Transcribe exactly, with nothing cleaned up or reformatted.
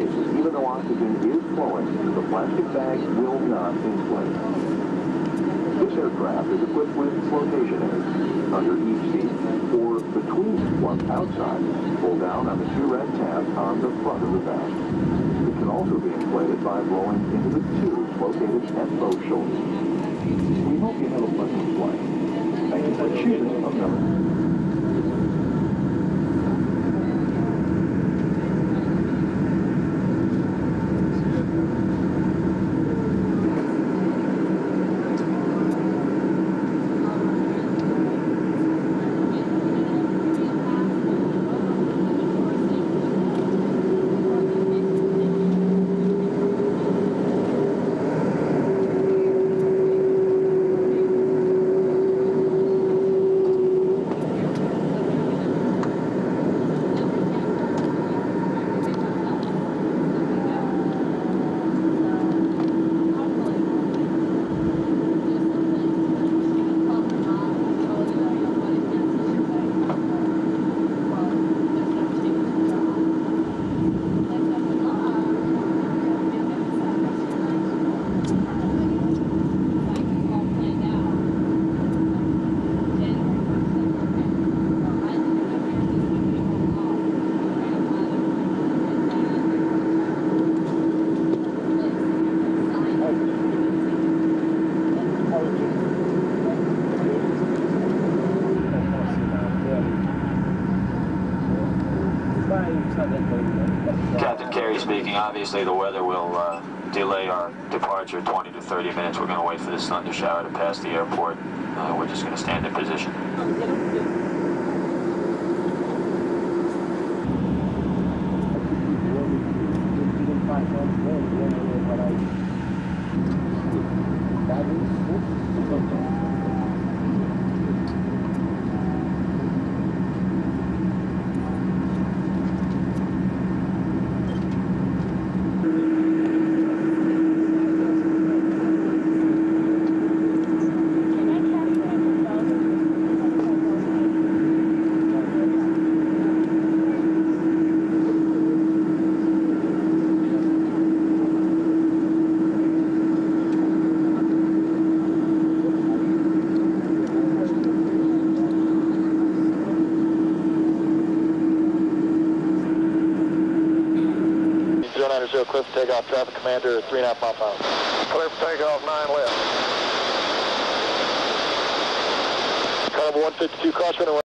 cases, even though oxygen is flowing, the plastic bag will not inflate. This aircraft is equipped with flotation aids under each seat or between once outside. Pull down on the two red tabs on the front of the bag. It can also be inflated by blowing into the tubes located at both shoulders. We hope you have a pleasant flight. Thank you for choosing American. Captain Carey speaking. Obviously, the weather will uh, delay our departure twenty to thirty minutes. We're going to wait for this thunder shower to pass the airport. Uh, we're just going to stand in position. zero clear for takeoff, traffic commander, three and a half mile power. Clear for takeoff, nine left. Carnival one fifty-two, crosswind.